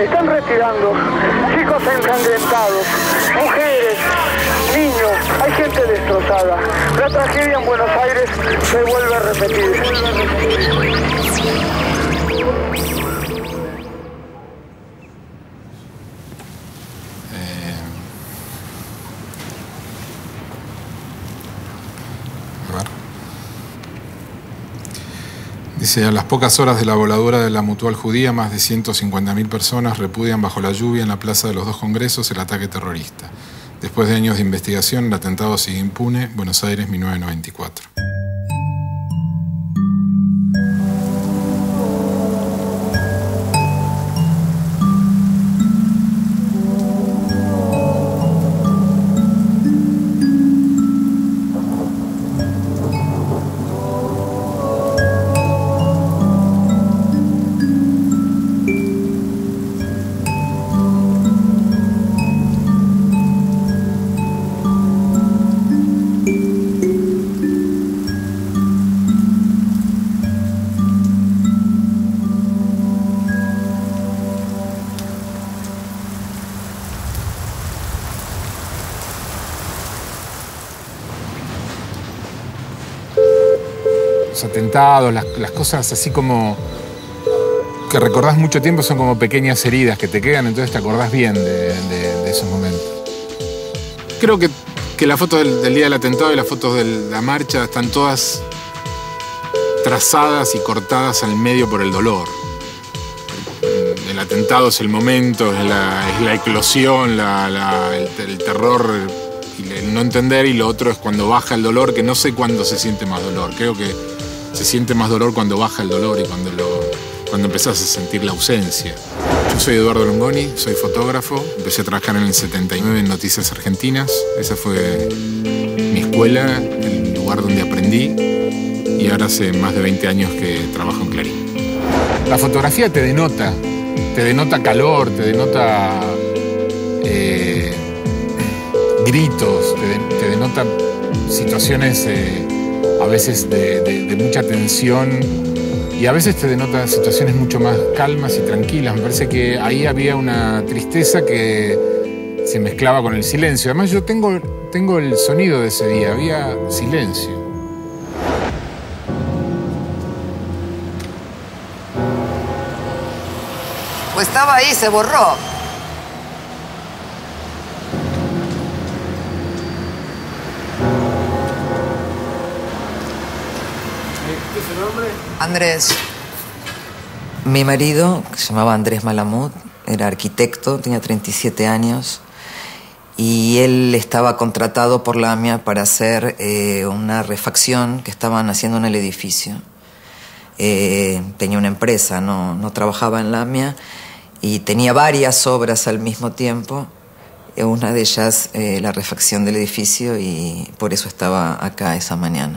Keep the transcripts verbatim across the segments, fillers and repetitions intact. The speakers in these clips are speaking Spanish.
están retirando chicos ensangrentados, mujeres, niños, hay gente destrozada. La tragedia en Buenos Aires se vuelve a repetir. Dice, a las pocas horas de la voladura de la Mutual Judía, más de ciento cincuenta mil personas repudian bajo la lluvia en la Plaza de los Dos Congresos el ataque terrorista. Después de años de investigación, el atentado sigue impune. Buenos Aires, mil novecientos noventa y cuatro. Los atentados, las, las cosas así como que recordás mucho tiempo son como pequeñas heridas que te quedan, entonces te acordás bien de, de, de esos momentos. Creo que, que las fotos del, del día del atentado y las fotos de la marcha están todas trazadas y cortadas al medio por el dolor. El atentado es el momento, es la, es la eclosión, la, la, el, el terror, el no entender, y lo otro es cuando baja el dolor, que no sé cuándo se siente más dolor. Creo que se siente más dolor cuando baja el dolor y cuando, lo, cuando empezás a sentir la ausencia. Yo soy Eduardo Longoni, soy fotógrafo. Empecé a trabajar en el setenta y nueve en Noticias Argentinas. Esa fue mi escuela, el lugar donde aprendí. Y ahora hace más de veinte años que trabajo en Clarín. La fotografía te denota. Te denota calor, te denota eh, gritos, te, de, te denota situaciones eh, a veces de, de, de mucha tensión, y a veces te denota situaciones mucho más calmas y tranquilas. Me parece que ahí había una tristeza que se mezclaba con el silencio. Además yo tengo, tengo el sonido de ese día, había silencio. Pues estaba ahí, se borró. ¿Qué es el nombre? Andrés. Mi marido, que se llamaba Andrés Malamud, era arquitecto, tenía treinta y siete años, y él estaba contratado por la AMIA para hacer eh, una refacción que estaban haciendo en el edificio. Eh, tenía una empresa, no, no trabajaba en la AMIA, y tenía varias obras al mismo tiempo. Una de ellas, eh, la refacción del edificio, y por eso estaba acá esa mañana.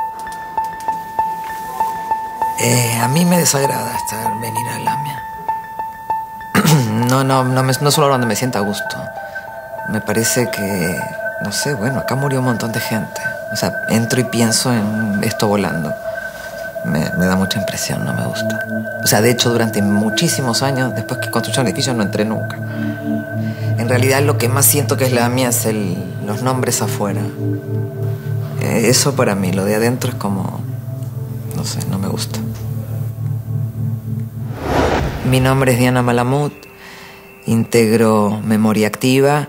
Eh, a mí me desagrada estar, venir a la AMIA. No, no, no, me, no solo donde me sienta a gusto. Me parece que, no sé, bueno, acá murió un montón de gente. O sea, entro y pienso en esto volando. Me, me da mucha impresión, no me gusta. O sea, de hecho, durante muchísimos años, después que construyeron el edificio, no entré nunca. En realidad, lo que más siento que es la AMIA es el, los nombres afuera. Eh, eso para mí, lo de adentro es como... no sé, no me gusta. Mi nombre es Diana Malamud, integro Memoria Activa,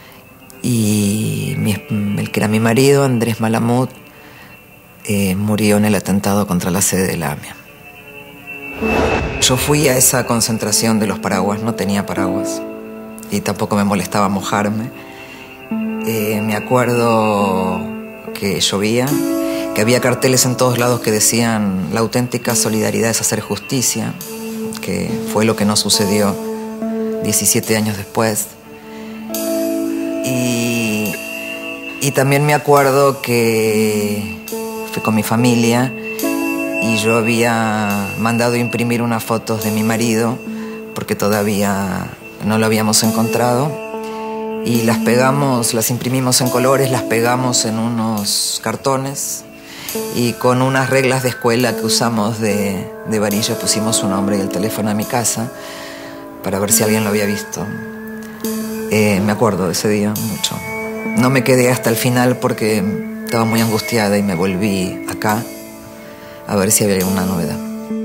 y mi, el que era mi marido, Andrés Malamud, Eh, murió en el atentado contra la sede de la AMIA. Yo fui a esa concentración de los paraguas, no tenía paraguas y tampoco me molestaba mojarme. Eh, me acuerdo que llovía, que había carteles en todos lados que decían la auténtica solidaridad es hacer justicia, que fue lo que no sucedió diecisiete años después. Y, y también me acuerdo que fui con mi familia y yo había mandado imprimir unas fotos de mi marido porque todavía no lo habíamos encontrado, y las pegamos, las imprimimos en colores, las pegamos en unos cartones y con unas reglas de escuela que usamos de, de varilla pusimos su nombre y el teléfono a mi casa para ver si alguien lo había visto. Eh, me acuerdo de ese día mucho. No me quedé hasta el final porque estaba muy angustiada y me volví acá a ver si había alguna novedad.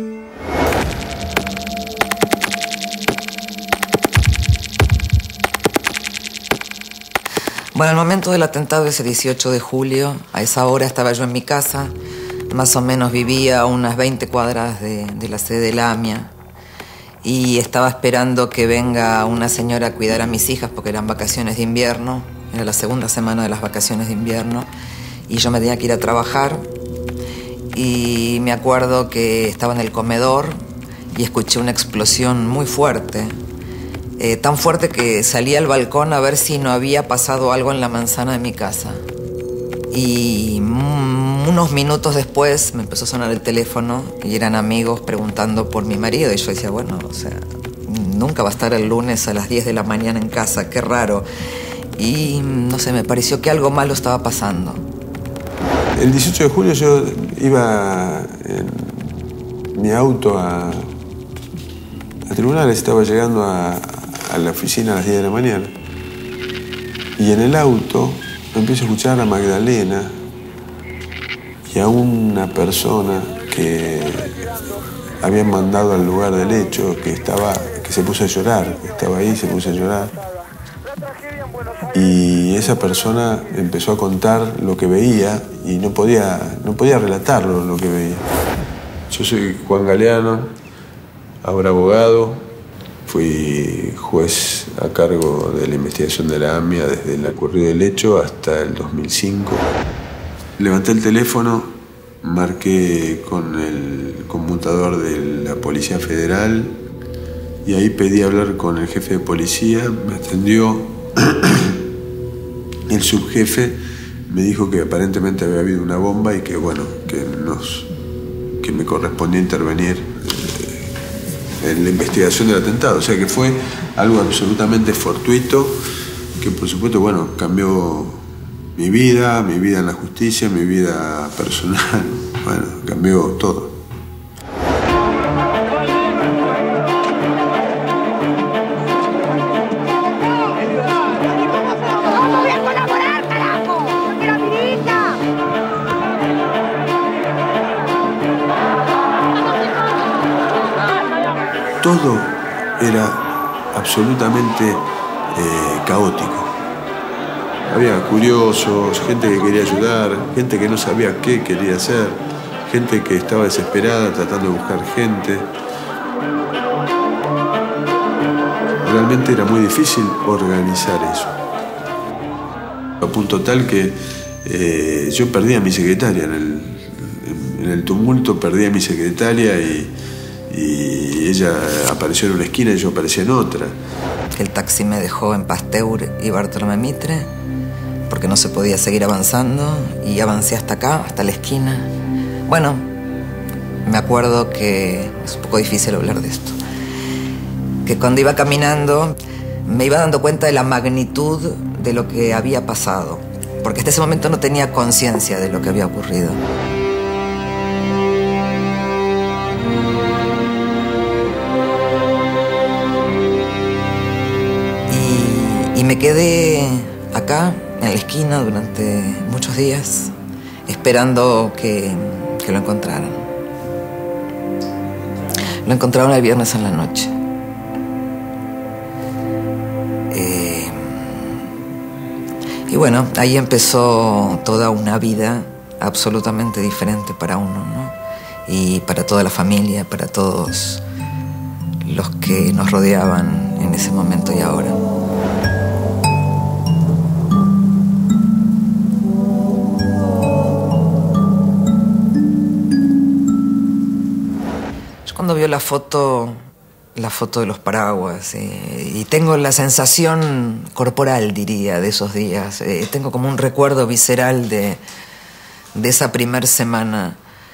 Bueno, al momento del atentado ese dieciocho de julio, a esa hora estaba yo en mi casa, más o menos vivía a unas veinte cuadras de, de la sede de la AMIA, y estaba esperando que venga una señora a cuidar a mis hijas porque eran vacaciones de invierno, era la segunda semana de las vacaciones de invierno, y yo me tenía que ir a trabajar, y me acuerdo que estaba en el comedor y escuché una explosión muy fuerte. Eh, tan fuerte que salí al balcón a ver si no había pasado algo en la manzana de mi casa. Y mm, unos minutos después me empezó a sonar el teléfono y eran amigos preguntando por mi marido. Y yo decía, bueno, o sea, nunca va a estar el lunes a las diez de la mañana en casa, qué raro. Y no sé, me pareció que algo malo estaba pasando. El dieciocho de julio yo iba en mi auto a, a tribunales, estaba llegando a... a la oficina a las diez de la mañana. Y en el auto empiezo a escuchar a Magdalena y a una persona que habían mandado al lugar del hecho, que, estaba, que se puso a llorar, que estaba ahí, se puso a llorar. Y esa persona empezó a contar lo que veía y no podía, no podía relatarlo lo que veía. Yo soy Juan Galeano, ahora abogado. Fui juez a cargo de la investigación de la AMIA desde el ocurrido del hecho hasta el dos mil cinco. Levanté el teléfono, marqué con el conmutador de la Policía Federal y ahí pedí hablar con el jefe de policía. Me atendió el subjefe, me dijo que aparentemente había habido una bomba y que, bueno, que, nos, que me correspondía intervenir en la investigación del atentado. O sea que fue algo absolutamente fortuito que, por supuesto, bueno, cambió mi vida, mi vida en la justicia, mi vida personal. Bueno, cambió todo. Todo era absolutamente eh, caótico. Había curiosos, gente que quería ayudar, gente que no sabía qué quería hacer, gente que estaba desesperada tratando de buscar gente. Realmente era muy difícil organizar eso. A punto tal que eh, yo perdí a mi secretaria en el, en el tumulto, perdí a mi secretaria y Y ella apareció en una esquina y yo aparecí en otra. El taxi me dejó en Pasteur y Bartolomé Mitre porque no se podía seguir avanzando y avancé hasta acá, hasta la esquina. Bueno, me acuerdo que es un poco difícil hablar de esto. Que cuando iba caminando me iba dando cuenta de la magnitud de lo que había pasado, porque hasta ese momento no tenía conciencia de lo que había ocurrido. Y me quedé acá, en la esquina, durante muchos días, esperando que, que lo encontraran. Lo encontraron el viernes en la noche. Eh, y bueno, ahí empezó toda una vida absolutamente diferente para uno, ¿no? Y para toda la familia, para todos los que nos rodeaban en ese momento y ahora. Cuando vio la foto, la foto de los paraguas, eh, y tengo la sensación corporal, diría, de esos días. Eh, tengo como un recuerdo visceral de, de esa primer semana.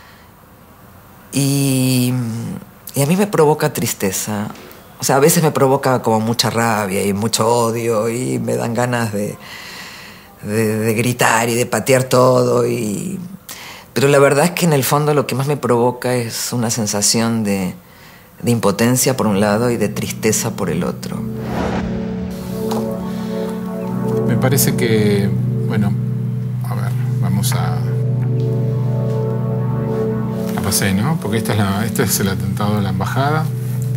Y, y a mí me provoca tristeza. O sea, a veces me provoca como mucha rabia y mucho odio y me dan ganas de, de, de gritar y de patear todo y... Pero la verdad es que en el fondo lo que más me provoca es una sensación de, de impotencia por un lado y de tristeza por el otro. Me parece que, bueno, a ver, vamos a... La pasé, ¿no? Porque esta es la, este es el atentado de la embajada.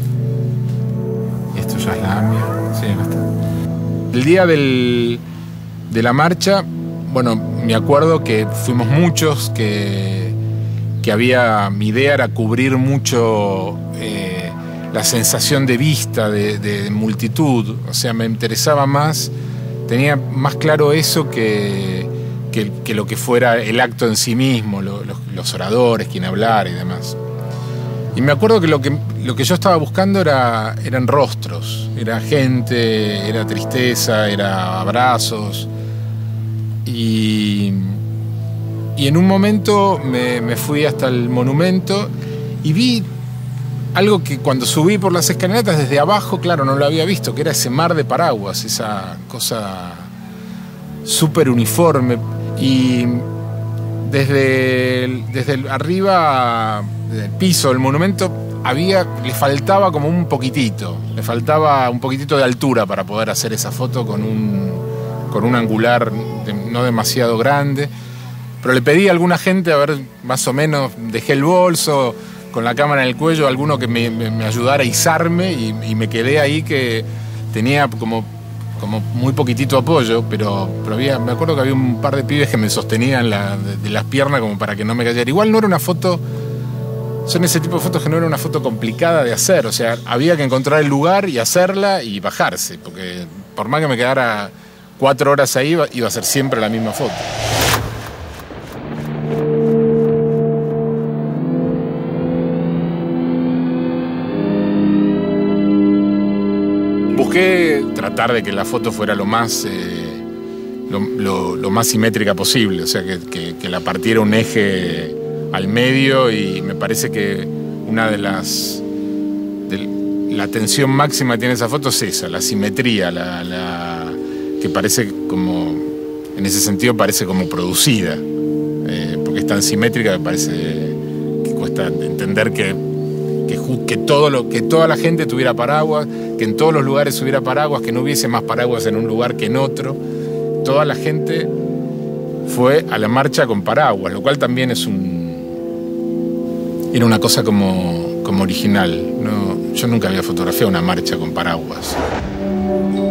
Y esto ya es la AMIA. Sí, acá está. El día del, de la marcha, bueno, me acuerdo que fuimos muchos, que, que había... Mi idea era cubrir mucho eh, la sensación de vista, de, de multitud. O sea, me interesaba más... Tenía más claro eso que, que, que lo que fuera el acto en sí mismo, lo, los, los oradores, quien hablara y demás. Y me acuerdo que lo que, lo que yo estaba buscando era, eran rostros, era gente, era tristeza, era abrazos. Y, y en un momento me, me fui hasta el monumento y vi algo que cuando subí por las escalinatas desde abajo, claro, no lo había visto, que era ese mar de paraguas, esa cosa súper uniforme. Y desde, el, desde el arriba, desde el piso del monumento, había, le faltaba como un poquitito, le faltaba un poquitito de altura para poder hacer esa foto con un, con un angular de, no demasiado grande. Pero le pedí a alguna gente, a ver, más o menos, dejé el bolso con la cámara en el cuello, alguno que me, me, me ayudara a izarme y, y me quedé ahí que tenía como, como muy poquitito apoyo, pero, pero había, me acuerdo que había un par de pibes que me sostenían la, de, de las piernas como para que no me cayera. Igual no era una foto, son ese tipo de fotos que no era una foto complicada de hacer, o sea, había que encontrar el lugar y hacerla y bajarse, porque por más que me quedara cuatro horas ahí, iba, iba a ser siempre la misma foto. Busqué tratar de que la foto fuera lo más, eh, lo, lo, lo más simétrica posible, o sea, que, que, que la partiera un eje al medio, y me parece que una de las... De, la tensión máxima que tiene esa foto es esa, la simetría, la, la, que parece como... En ese sentido parece como producida, eh, porque es tan simétrica que parece que cuesta entender que... Que, que, todo lo, que toda la gente tuviera paraguas, que en todos los lugares hubiera paraguas, que no hubiese más paraguas en un lugar que en otro. Toda la gente fue a la marcha con paraguas, lo cual también es un... Era una cosa como, como original, ¿no? Yo nunca había fotografiado una marcha con paraguas.